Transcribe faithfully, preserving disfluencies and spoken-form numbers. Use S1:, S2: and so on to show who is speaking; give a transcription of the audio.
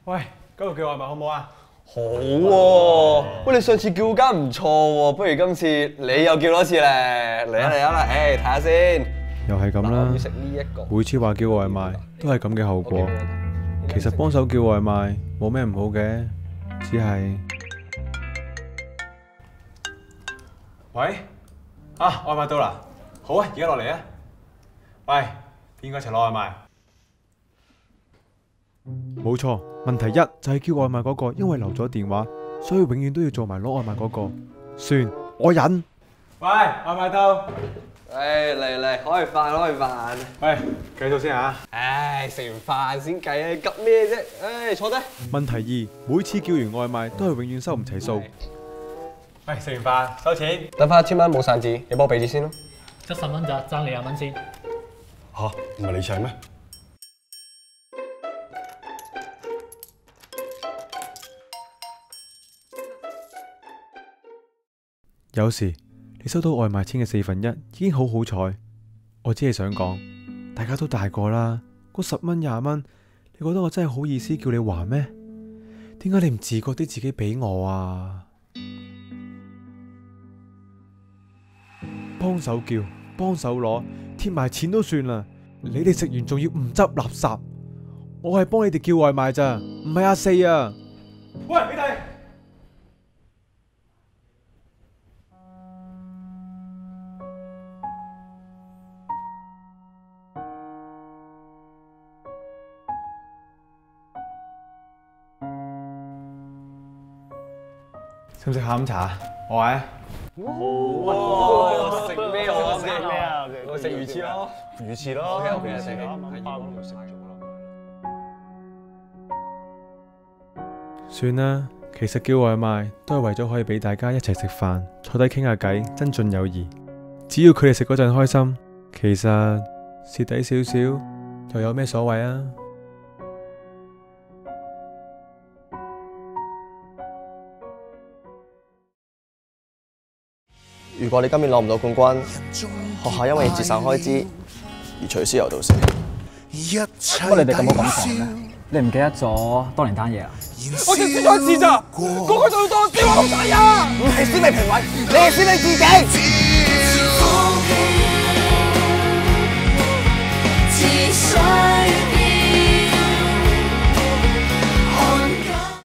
S1: 喂，嗰度叫外賣好唔好啊？
S2: 好喎，喂，你上次叫間唔錯喎，不如今次你又叫多次咧，嚟啊嚟啊啦，誒睇下先。
S1: 又係咁啦，
S2: 要食呢一個。
S1: 每次話叫外賣都係咁嘅後果。其實幫手叫外賣冇咩唔好嘅，只係喂啊外賣到啦，好啊，而家落嚟啊！喂，邊個一齊攞外賣？冇錯，問題一就係叫外賣嗰個，因為留咗電話，所以永遠都要做埋攞外賣嗰個。算，我忍。喂，外賣到。
S2: 誒嚟嚟，開飯開飯。
S1: 喂，計數先啊！
S2: 唉，食完飯先計啊，急咩啫？唉，坐低。
S1: 問題二，每次叫完外賣都係永遠收唔齊數。喂，食完飯收錢。
S2: 等翻一千蚊冇散紙，你幫我俾住先咯。
S3: 七十蚊咋，爭你廿蚊先。
S4: 吓，唔係你請咩？
S1: 有時你收到外賣錢嘅四分一已經好好彩，我只係想講，大家都大個啦，嗰十蚊廿蚊，你覺得我真係好意思叫你還咩？點解你唔自覺啲自己俾我啊？幫手叫，幫手攞，貼埋錢都算啦，你哋食完仲要唔執垃圾，我係幫你哋叫外賣咋，唔係阿四啊！喂，你哋！識唔識下午茶？我係。
S2: 哇！食咩好啊？
S4: 食咩啊？
S2: 我食魚翅咯。
S4: 魚翅咯。
S2: O K O K， 食
S4: 啱啱包都食咗啦。
S1: 算啦，其實叫外賣都係為咗可以俾大家一齊食飯，坐低傾下偈，增進友誼。只要佢哋食嗰陣開心，其實蝕底少少又有咩所謂啊？
S2: 如果你今年攞唔到冠軍，學校因為要節省開支而取消柔道社。
S5: 不過你哋咁好感受咩？你唔記得咗當年單嘢啊？
S2: 我淨輸咗一次咋，嗰個仲要當我小學仔啊！唔係小美評委，你係小美自己。